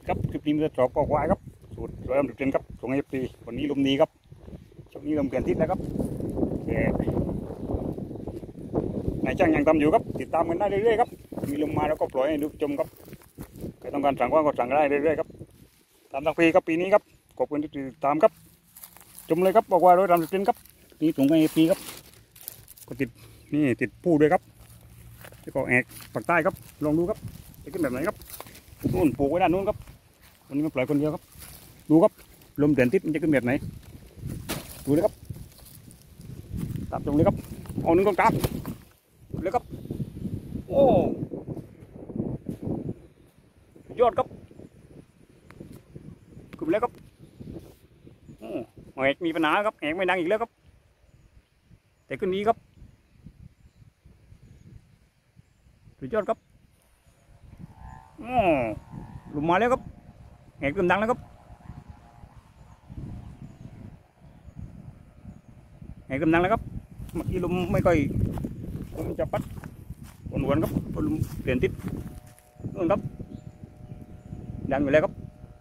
ครับคลิปนี้มันจะจบก็ควายครับสูตรเริ่มจุดเด่นครับส่งให้ปีวันนี้ลมดีครับช่วงนี้ลมเปลี่ยนทิศแล้วครับนายจ้างยังทำอยู่ครับติดตามกันได้เรื่อยๆครับมีลมมาแล้วก็ปล่อยให้ดูชมครับใครต้องการสั่งก็สั่งได้เรื่อยๆครับตามทางปีครับปีนี้ครับขอบคุณที่ติดตามครับชมเลยครับบอกว่าเราทำจุดเด่นครับนี่ส่งให้ปีครับก็ติดนี่ติดผู้ด้วยครับแล้วก็แอกปากใต้ครับลองดูครับจะขึ้นแบบไหนครับนู่นปลูกไว้ด้านนู้นครับวันนี้มาปล่อยคนเดียวครับดูครับลมเปลี่ยนทิศมันจะขึ้นแบบไหนดูเลยครับตามตรงเลยครับเอาหนึ่งกองตามเลยครับโอ้ยอดครับขึ้นแล้วครับแอกมีปัญหาครับแอกไม่ดังอีกแล้วครับแต่ขึ้นนี้ครับสุดยอดครับลงมาแล้วครับแอกเริ่มดังแล้วครับแอกเริ่มดังแล้วครับเมื่อกี้ลมไม่ค่อยลมจะพัดวนๆครับลมเปลี่ยนทิศนู่นครับดังอยู่แล้วครับ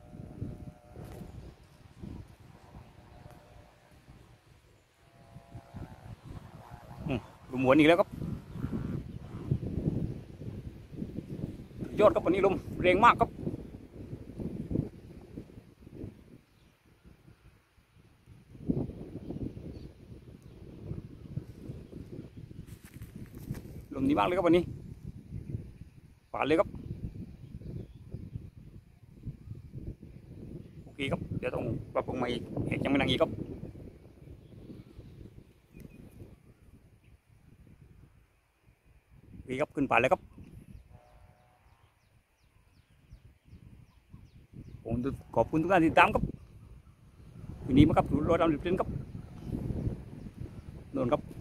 ลมหวนอีกแล้วครับยอดครับวันนี้ลมแรงมากครับลมดีมากเลยครับวันนี้ผ่านเลยครับโอเคครับเดี๋ยวต้องปรับปรุงใหม่อีกแหกยังไม่ดังอีกครับโอเคครับขึ้นผ่านแล้วครับผมขอบคุณทุกท่านที่ติดตามครับวันนี้มาครับรถดำดิบเส้นครับโดนครับ